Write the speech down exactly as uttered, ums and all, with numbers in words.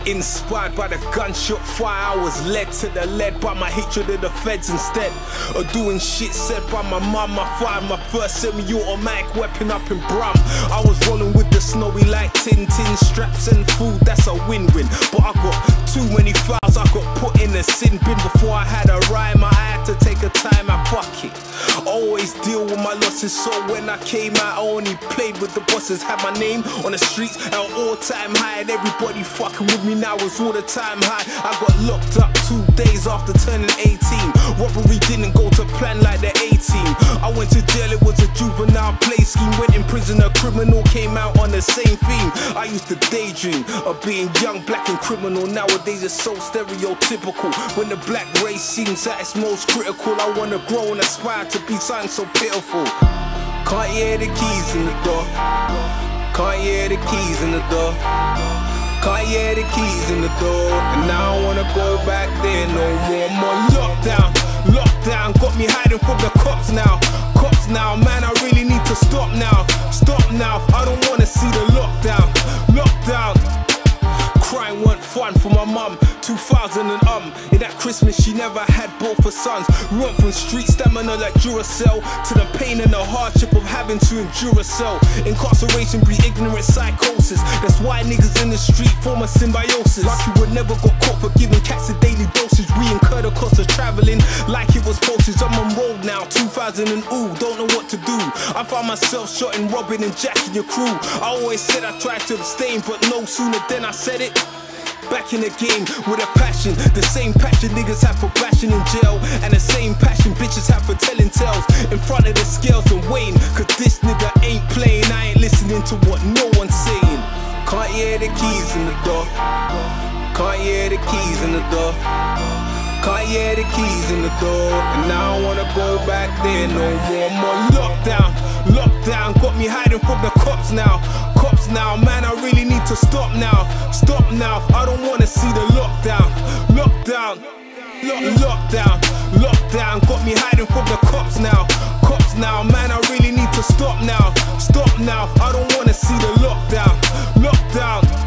Inspired by the gunshot fire, I was led to the lead by my hatred of the feds instead of doing shit said by my mum. I fired my first semi-automatic weapon up in Brum. I was rolling with the snowy like Tintin, straps and food, that's a win-win. But I got too many files, I got put in the sin bin. Before I had a rhyme, I had to take a time, I fuck it. Always deal with my losses, so when I came out, I only played with the bosses. Had my name on the streets at all-time high, and everybody fucking with me now was all the time high. I got locked up two days after turning eighteen. Robbery didn't go to plan like the eighteen. I went to jail, it was a juvenile play scheme. Went in prison, a criminal came out on the same theme. I used to daydream of being young, black and criminal. Nowadays it's so stereotypical. When the black race seems at its most critical, I wanna grow and aspire to be something so pitiful. Can't hear the keys in the door. Can't hear the keys in the door. Can't hear the keys in the door. And I don't wanna go back there no more. More lockdown, lockdown. Got me hiding from the cops now. Cops now, man, I really need to stop now. Stop now, I don't wanna see the lockdown. Lockdown. Crime weren't fun for my mum. two thousand and um in that Christmas she never had both her sons. We went from street stamina like Duracell to the pain and the hardship of having to endure a cell. Incarceration breed ignorant psychosis. That's why niggas in the street form a symbiosis. Like you would never got caught for giving cats a daily dosage. We incur the cost of traveling like it was postage. I'm on road now, two thousand and ooh, don't know what to do. I found myself shotting, robbing and jacking your crew. I always said I tried to abstain, but no sooner than I said it, back in the game with a passion. The same passion niggas have for bashing in jail, and the same passion bitches have for telling tales in front of the scales and weighing. Cause this nigga ain't playing, I ain't listening to what no one's saying. Can't hear the keys in the door. Can't hear the keys in the door. Can't hear the keys in the door. And I don't wanna go back there no more. More lockdown, lockdown. Got me hiding from the cops now. Cops now, man, I really need to stop now. Stop now, I don't wanna see the lockdown. Lockdown, lock, lockdown, lockdown. Got me hiding from the cops now. Cops now, man, I really need to stop now. Stop now, I don't wanna see the lockdown. Lockdown.